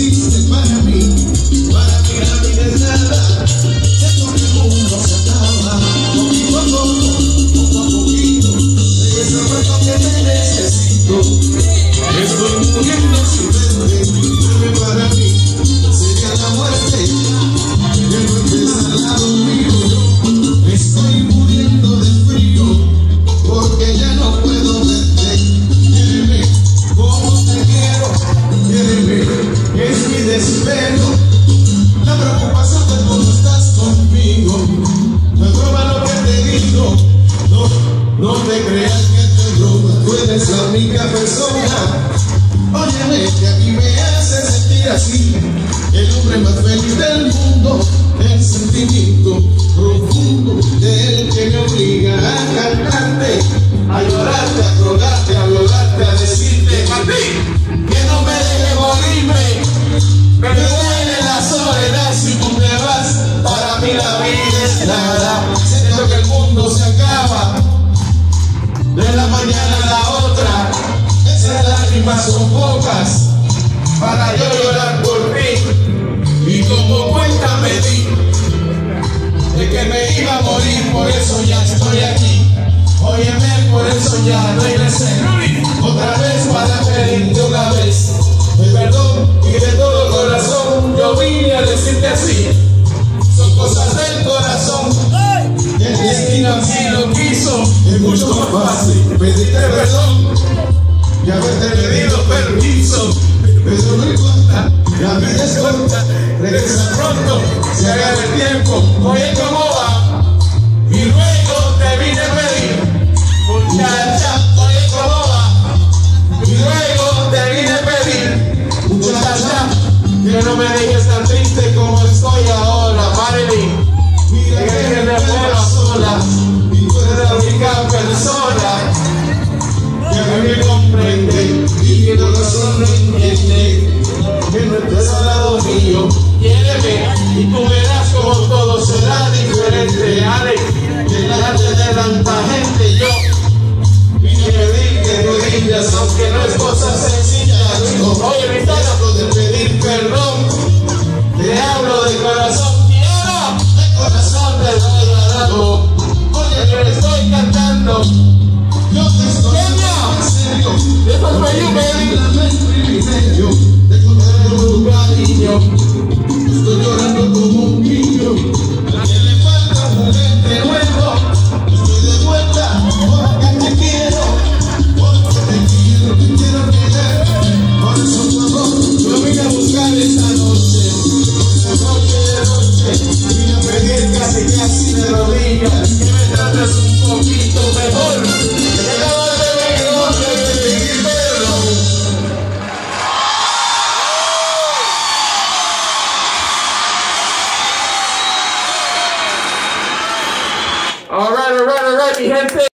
existe para mí la vida es nada, que con el mundo se acaba, poquito a poquito, regresa cuando que te necesito, estoy muriendo sin verte, vuelve para mí, sería la muerte, que no estés al lado mío, estoy muriendo de frío, porque ya no puedo verte, quiéreme como te quiero, quiéreme, es mi desespero, la preocupación de cómo estás conmigo, no es broma lo que te digo, no te creas que te broma, tú eres la única persona, óyeme que a mí me hace sentir así, el hombre más feliz del mundo, el sentimiento profundo del que me obliga a cantarte, a llorarte, a rogarte, a violarte, a decirte a ti que no me dejes morirme, me duele la soledad si tú te vas, para mí la vida es nada, siento que el mundo se acaba, de la mañana a la otra, esas lágrimas son pocas, para yo llorar por ti, y como cuenta me di, de que me iba a morir, por eso ya estoy aquí, óyeme, por eso ya regresé, otra vez para pedirte una vez, de perdón y de todo corazón, yo vine a decirte así, son cosas del corazón, el destino así lo quiso, es mucho más fácil pedirte perdón, y haberte pedido permiso, pero no importa, la vida es corta, regresa pronto, se haga el tiempo, oye cómo va, y luego te vine a pedir, muchacha, oye cómo va, y luego te vine a pedir, muchacha, que no me dejes tan triste como estoy ahora, Marilyn, mira que me muero sola, y tú eres la única persona que a mí me comprende, y que no razón no entiende, que no estés al lado mío, quiéreme, y tú verás como todo será diferente, Ale, delante de tanta gente yo vine a pedirte rodillas, aunque no es cosa sencilla, oye mi hablo de pedir perdón, te hablo de corazón, quiero, de corazón te doy dado, oye que estoy cantando, yo te estoy en serio, eso es para yo pedir el privilegio de contarme tu cariño, estoy llorando como un niño, a quien le falta un juguete nuevo, estoy de vuelta porque te quiero querer, por eso tu amor yo vine a buscar esta noche de noche, vine a pedir casi de rodillas, que me trates un poquito mejor, que acabas de venir de pedir perdón. All right, mi gente.